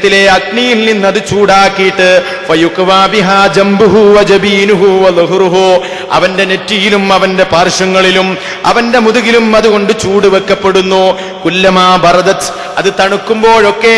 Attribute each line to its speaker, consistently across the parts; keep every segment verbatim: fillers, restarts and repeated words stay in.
Speaker 1: ത്തിലെ അഗ്നിയിൽ നിന്ന് അത് ചൂടാക്കിയിട്ട് അവന്റെ നെറ്റിയിലും അവന്റെ പാർശ്വങ്ങളിലും അവന്റെ മുതുകിലും അതുകൊണ്ട് ചൂട് വെക്കപ്പെടുന്നു. കുല്ലമാ ബറദത്, അത് തണുക്കുമ്പോഴൊക്കെ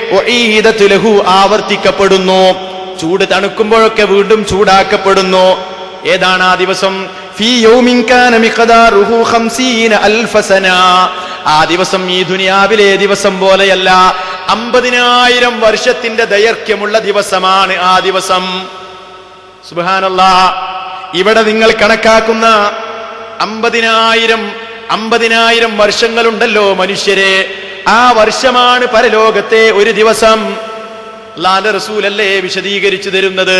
Speaker 1: ആവർത്തിക്കപ്പെടുന്നു. ചൂട് തണുക്കുമ്പോഴൊക്കെ വീണ്ടും ചൂടാക്കപ്പെടുന്നു. ഏതാണ് ആ ദിവസം? ഫീ യൗമിൻ കാന മിഖ്ദാറുഹു ഖംസീന അൽഫ സന. ആ ദിവസം ഈ ദുനിയാവിലെ ദിവസം പോലെയല്ല, അമ്പതിനായിരം വർഷത്തിന്റെ ദൈർഘ്യമുള്ള ദിവസമാണ് ആ ദിവസം. സുബ്ഹാനല്ലാഹ്. ഇവിടെ നിങ്ങൾ കണക്കാക്കുന്ന അമ്പതിനായിരം അമ്പതിനായിരം വർഷങ്ങളുണ്ടല്ലോ മനുഷ്യരെ, ആ വർഷമാണ് പരലോകത്തെ ഒരു ദിവസം. അല്ലാഹുവിന്റെ റസൂലല്ലേ വിശദീകരിച്ചു തരുന്നത്.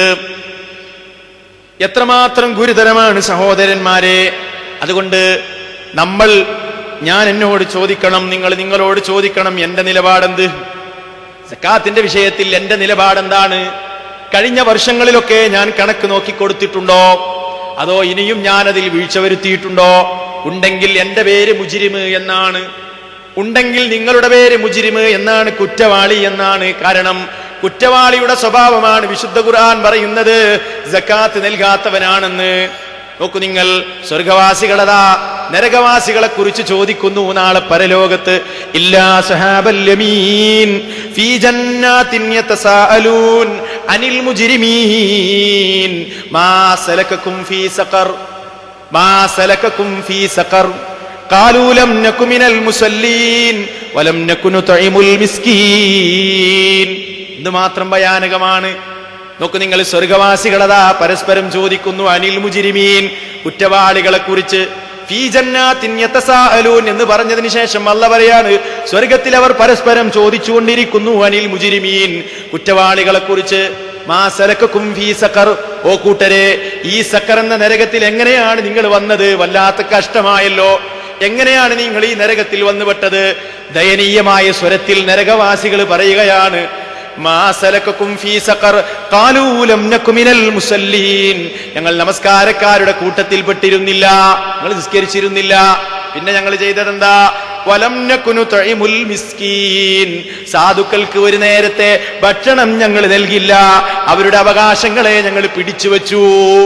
Speaker 1: എത്രമാത്രം ഗുരുതരമാണ് സഹോദരന്മാരെ. അതുകൊണ്ട് നമ്മൾ, ഞാൻ എന്നോട് ചോദിക്കണം, നിങ്ങൾ നിങ്ങളോട് ചോദിക്കണം, എന്റെ നിലപാടെന്ത്? സക്കാത്തിന്റെ വിഷയത്തിൽ എന്റെ നിലപാടെന്താണ്? കഴിഞ്ഞ വർഷങ്ങളിലൊക്കെ ഞാൻ കണക്ക് നോക്കി കൊടുത്തിട്ടുണ്ടോ? അതോ ഇനിയും ഞാനതിൽ വീഴ്ച വരുത്തിയിട്ടുണ്ടോ? ഉണ്ടെങ്കിൽ എന്റെ പേര് മുജ്രിമ് എന്നാണ്. ഉണ്ടെങ്കിൽ നിങ്ങളുടെ പേര് മുജ്രിമ് എന്നാണ്, കുറ്റവാളി എന്നാണ്. കാരണം കുറ്റവാളിയുടെ സ്വഭാവമാണ് വിശുദ്ധ ഖുർആൻ പറയുന്നത് സക്കാത്ത് നൽകാത്തവനാണെന്ന്. നോക്കൂ നിങ്ങൾ, സ്വർഗവാസികളതാ നരകവാസികളെ കുറിച്ച് ചോദിക്കുന്നു നാളെ പരലോകത്ത്. ഇല്ലാ സഹാബൽ യമീൻ ഫീ ജന്നാത്തിൻ യതസാഅലൂൻ അനിൽ മുജ്രിമീൻ മാ സലകകും ഫീ സഖർ മാ സലകകും ഫീ സഖർ ഖാലൂ ലം നകു മിനൽ മുസല്ലീൻ വലം നകു നുത്ഇമുൽ മിസ്കീൻ. ഇത് മാത്രം ഭയാനകമാണ്. നോക്കൂ നിങ്ങൾ, സ്വർഗവാസികളതാ പരസ്പരം ചോദിക്കുന്നു അനിൽ മുജ്രിമീൻ, കുറ്റവാളികളെ കുറിച്ച്. ഫീ ജന്നാത്തിൻ യതസാഅലൂൻ എന്ന് പറഞ്ഞതിന് ശേഷം അല്ലാഹ് പറയാണ്, സ്വർഗത്തിൽ അവർ പരസ്പരം ചോദിച്ചുകൊണ്ടിരിക്കുന്നു അനിൽ മുജ്രിമീൻ, കുറ്റവാളികളെ കുറിച്ച്. മാ സലകകും ഫീ സഖർ, ഓ കൂട്ടരെ, ഈ സഖർ എന്ന നരകത്തിൽ എങ്ങനെയാണ് നിങ്ങൾ വന്നത്? വല്ലാത്ത കഷ്ടമായല്ലോ. എങ്ങനെയാണ് നിങ്ങൾ ഈ നരകത്തിൽ വന്നുപെട്ടത്? ദയനീയമായ സ്വരത്തിൽ നരകവാസികൾ പറയുകയാണ്, മാ സലകകും ഫീ സഖർ ഖാലൂ ലം നകു മിനൽ മുസല്ലീൻ, ഞങ്ങൾ നമസ്കാരക്കാരുടെ കൂട്ടത്തിൽ പെട്ടിരുന്നില്ല, ഞങ്ങൾ നിസ്കരിച്ചിരുന്നില്ല. പിന്നെ ഞങ്ങൾ ചെയ്തതെന്താ? വലം നകു നുത്ഇമുൽ മിസ്കീൻ, സാധുക്കൾക്ക് ഒരു നേരത്തെ ഭക്ഷണം ഞങ്ങൾ നൽകില്ല, അവരുടെ അവകാശങ്ങളെ ഞങ്ങൾ പിടിച്ചു വച്ചു.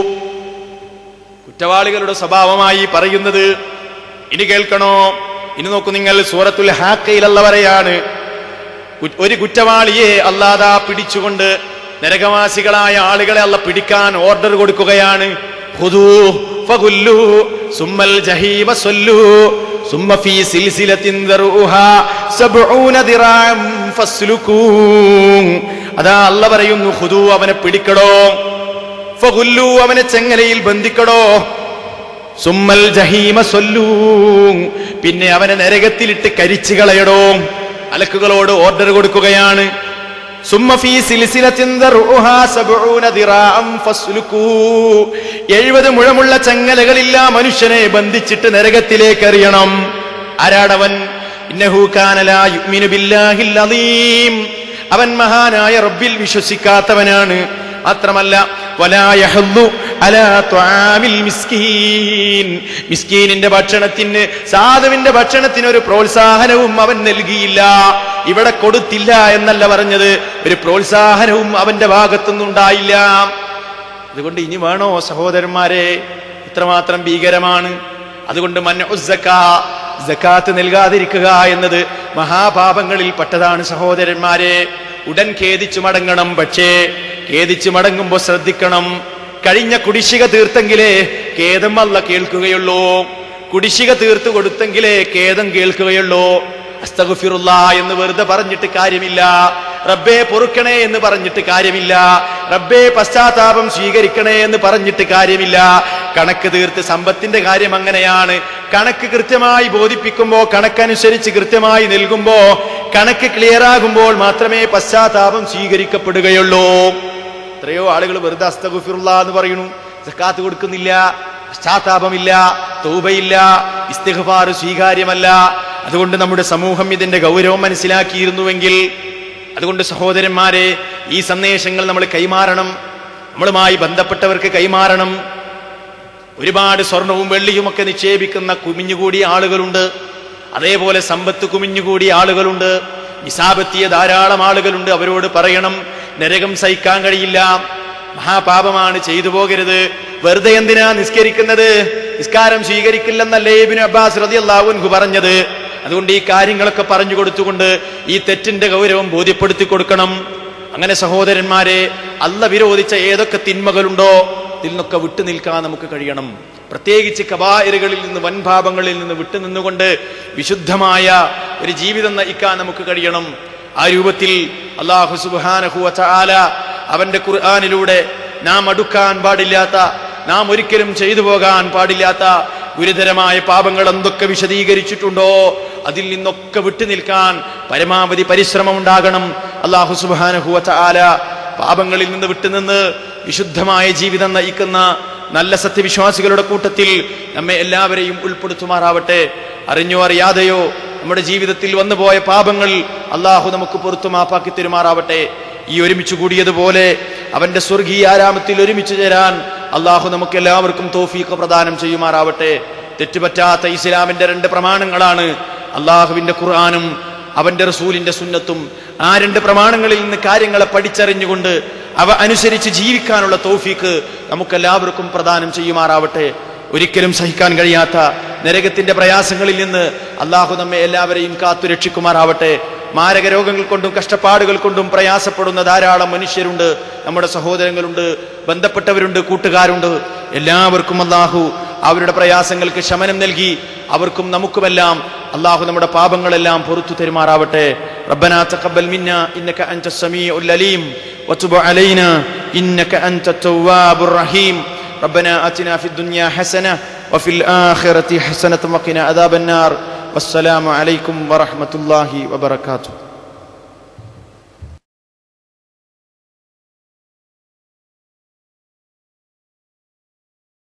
Speaker 1: കുറ്റവാളികളുടെ സ്വഭാവമായി പറയുന്നത്. ഇനി കേൾക്കണോ? ഇനി നോക്കൂ നിങ്ങൾ, സൂറത്തുൽ ഹാഖയിൽ അല്ലാഹ് പറയാണ്, ഒരു കുറ്റവാളിയെ അല്ലാഹ് പിടിച്ചുകൊണ്ട് നരകവാസികളായ ആളുകളെ അല്ലാഹ് പിടിക്കാൻ ഓർഡർ കൊടുക്കുകയാണ്. ഖുദൂ ഫഗുല്ലൂ സുമ്മൽ ജഹീമ സല്ലൂ സുമ്മ ഫീ സിൽസിലത്തിൻ ദറുഹാ സബ്ഊന ദിറാം ഫസ്ലുകൂ. അതാ അല്ലാഹ് പറയുന്നു, ഖുദൂ, അവനെ പിടിക്കടോ, ഫഗുല്ലൂ, അവനെ ചെങ്ങലയിൽ ബന്ധിക്കടോ, സുമ്മൽ ജഹീമ സല്ലൂ, പിന്നെ അവനെ നരകത്തിലിട്ട് കരിച്ചു കളയടോ. മലക്കുകളോട് ഓർഡർ കൊടുക്കുകയാണ്. സുമ്മ ഫീ സിൽസിലത്തിൻ ദറുഹാ സബ്ഊന ദിറാഅൻ ഫസ്ലുകൂ, എഴുപത് മുഴമുള്ള ചങ്ങലകളില്ല മനുഷ്യനെ ബന്ധിച്ചിട്ട് നരകത്തിലേക്ക് എറിയണം. ആരാടവൻ? ഇന്നഹു കാന ലാ യുഅ്മിനു ബില്ലാഹിൽ അളീം, അവൻ മഹാനായ റബ്ബിൽ വിശ്വസിക്കാത്തവനാണ്. മാത്രമല്ല വലാ യഹദ്ദു അലാ തുആമിൽ മിസ്കീൻ, മിസ്കീനിന്റെ ഭക്ഷണത്തിന്, സാധുവിന്റെ ഭക്ഷണത്തിന് ഒരു പ്രോത്സാഹനവും അവൻ നൽകിയില്ല. ഇവിടെ കൊടുത്തില്ല എന്നല്ല പറഞ്ഞത്, ഒരു പ്രോത്സാഹനവും അവന്റെ ഭാഗത്തുനിന്നുണ്ടായില്ല. അതുകൊണ്ട് ഇനി വേണോ സഹോദരന്മാരെ? ഇത്രമാത്രം ഭീകരമാണ്. അതുകൊണ്ട് മൻഉ സക്കാ, സക്കാത്ത് നൽകാതിരിക്കുക എന്നത് മഹാപാപങ്ങളിൽ പെട്ടതാണ് സഹോദരന്മാരെ. ഉടൻ ഖേദിച്ചു മടങ്ങണം. പക്ഷേ ഖേദിച്ചു മടങ്ങുമ്പോ ശ്രദ്ധിക്കണം, കഴിഞ്ഞ കുടിശ്ശിക തീർത്തെങ്കിലേ ഖേദം അല്ലാഹ് കേൾക്കുകയുള്ളൂ. കുടിശ്ശിക തീർത്തു കൊടുത്തെങ്കിലേ ഖേദം കേൾക്കുകയുള്ളൂ. അസ്തഗ്ഫിറുല്ലാഹ് എന്ന് വെറുതെ പറഞ്ഞിട്ട് കാര്യമില്ല, റബ്ബേ പൊറുക്കണേ എന്ന് പറഞ്ഞിട്ട് കാര്യമില്ല, റബ്ബേ പശ്ചാത്താപം സ്വീകരിക്കണേ എന്ന് പറഞ്ഞിട്ട് കാര്യമില്ല. കണക്ക് തീർത്ത്, സമ്പത്തിന്റെ കാര്യം അങ്ങനെയാണ്. കണക്ക് കൃത്യമായി ബോധിപ്പിക്കുമ്പോ, കണക്കനുസരിച്ച് കൃത്യമായി നൽകുമ്പോ, കണക്ക് ക്ലിയർ ആകുമ്പോൾ മാത്രമേ പശ്ചാത്താപം സ്വീകരിക്കപ്പെടുകയുള്ളൂ. എത്രയോ ആളുകൾ വെറുതെ അസ്തഗ്ഫിറുല്ലാഹ് എന്ന് പറയുന്നു, സക്കാത്ത് കൊടുക്കുന്നില്ല, പശ്ചാത്താപമില്ല, തൗബയില്ല, ഇസ്തിഗ്ഫാർ സ്വീകാര്യമല്ല. അതുകൊണ്ട് നമ്മുടെ സമൂഹം ഇതിന്റെ ഗൗരവം മനസ്സിലാക്കിയിരുന്നുവെങ്കിൽ, അതുകൊണ്ട് സഹോദരന്മാരെ, ഈ സന്ദേശങ്ങൾ നമ്മൾ കൈമാറണം, നമ്മളുമായി ബന്ധപ്പെട്ടവർക്ക് കൈമാറണം. ഒരുപാട് സ്വർണവും വെള്ളിയും ഒക്കെ നിക്ഷേപിക്കുന്ന കുമിഞ്ഞുകൂടിയ ആളുകളുണ്ട്, അതേപോലെ സമ്പത്ത് കുമിഞ്ഞുകൂടിയ ആളുകളുണ്ട്. നിസാബെത്തിയ ധാരാളം ആളുകളുണ്ട്. അവരോട് പറയണം, നരകം സഹിക്കാൻ കഴിയില്ല, മഹാപാപമാണ്, ചെയ്തു പോകരുത്. വെറുതെ എന്തിനാ നിസ്കരിക്കുന്നത്? നിസ്കാരം സ്വീകരിക്കില്ലെന്നല്ലേ ഇബ്നു അബ്ബാസ് റളിയല്ലാഹു അൻഹു പറഞ്ഞത്. അതുകൊണ്ട് ഈ കാര്യങ്ങളൊക്കെ പറഞ്ഞു കൊടുത്തുകൊണ്ട് ഈ തെറ്റിന്റെ ഗൗരവം ബോധ്യപ്പെടുത്തി കൊടുക്കണം. അങ്ങനെ സഹോദരന്മാരെ, അല്ല വിരോധിച്ച ഏതൊക്കെ തിന്മകളുണ്ടോ ഇതിൽ നിന്നൊക്കെ വിട്ടു നിൽക്കാൻ നമുക്ക് കഴിയണം. പ്രത്യേകിച്ച് കബായിറുകളിൽ നിന്ന്, വൻപാപങ്ങളിൽ നിന്ന് വിട്ടുനിന്നുകൊണ്ട് വിശുദ്ധമായ ഒരു ജീവിതം നയിക്കാൻ നമുക്ക് കഴിയണം. ആ രൂപത്തിൽ അല്ലാഹു സുബ്ഹാനഹു വ തആല അവന്റെ ഖുർആനിലൂടെ നാം അടുക്കാൻ പാടില്ലാത്ത, നാം ഒരിക്കലും ചെയ്തു പോകാൻ പാടില്ലാത്ത ഗുരുതരമായ പാപങ്ങൾ എന്തൊക്കെ വിശദീകരിച്ചിട്ടുണ്ടോ അതിൽ നിന്നൊക്കെ വിട്ടു നിൽക്കാൻ പരമാവധി പരിശ്രമം ഉണ്ടാകണം. അല്ലാഹു സുബ്ഹാനഹു വ തആല പാപങ്ങളിൽ നിന്ന് വിട്ടുനിന്ന് വിശുദ്ധമായ ജീവിതം നയിക്കുന്ന നല്ല സത്യവിശ്വാസികളുടെ കൂട്ടത്തിൽ നമ്മെ എല്ലാവരെയും ഉൾപ്പെടുത്തുമാറാവട്ടെ. അറിഞ്ഞോ അറിയാതെയോ നമ്മുടെ ജീവിതത്തിൽ വന്നുപോയ പാപങ്ങൾ അല്ലാഹു നമുക്ക് പുറത്തു മാപ്പാക്കി തരുമാറാവട്ടെ. ഈ ഒരുമിച്ച് കൂടിയതുപോലെ അവന്റെ സ്വർഗീയ ആരാമത്തിൽ ഒരുമിച്ച് ചേരാൻ അല്ലാഹു നമുക്ക് എല്ലാവർക്കും തൗഫീഖ് പ്രദാനം ചെയ്യുമാറാവട്ടെ. തെറ്റുപറ്റാത്ത ഇസ്ലാമിന്റെ രണ്ട് പ്രമാണങ്ങളാണ് അല്ലാഹുവിന്റെ ഖുർആനും അവന്റെ റസൂലിന്റെ സുന്നത്തും. ആ രണ്ട് പ്രമാണങ്ങളിൽ നിന്ന് കാര്യങ്ങളെ പഠിച്ചറിഞ്ഞുകൊണ്ട് അവ അനുസരിച്ച് ജീവിക്കാനുള്ള തൗഫീഖ് നമുക്കെല്ലാവർക്കും പ്രദാനം ചെയ്യുമാറാവട്ടെ. ഒരിക്കലും സഹിക്കാൻ കഴിയാത്ത നരകത്തിന്റെ പ്രയാസങ്ങളിൽ നിന്ന് അല്ലാഹു നമ്മെ എല്ലാവരെയും കാത്തു രക്ഷിക്കുമാറാവട്ടെ. മാരക രോഗങ്ങൾ കൊണ്ടും കഷ്ടപ്പാടുകൾ കൊണ്ടും പ്രയാസപ്പെടുന്ന ധാരാളം മനുഷ്യരുണ്ട്, നമ്മുടെ സഹോദരങ്ങളുണ്ട്, ബന്ധപ്പെട്ടവരുണ്ട്, കൂട്ടുകാരുണ്ട്. എല്ലാവർക്കും അല്ലാഹു അവരുടെ പ്രയാസങ്ങൾക്ക് ശമനം നൽകി അവർക്കും നമുക്കുമെല്ലാം അല്ലാഹു നമ്മുടെ പാപങ്ങളെല്ലാം പൊറുത്തു തരുമാറാവട്ടെ. റബ്ബനാ തഖബ്ബൽ മിന്നാ ഇന്നക അൻതസ് സമീഉൽ അലീം വതുബ് അലൈനാ ഇന്നക അൻതത് തവ്വാബുർ റഹീം. റബ്ബനാ ആതിനാ ഫിദ് ദുനിയാ ഹസനഹ വഫിൽ ആഖിറതി ഹസനത വഖിനാ അദാബൻ നാർ. വസ്സലാമു അലൈക്കും വറഹ്മത്തുള്ളാഹി വബറകാതുഹു.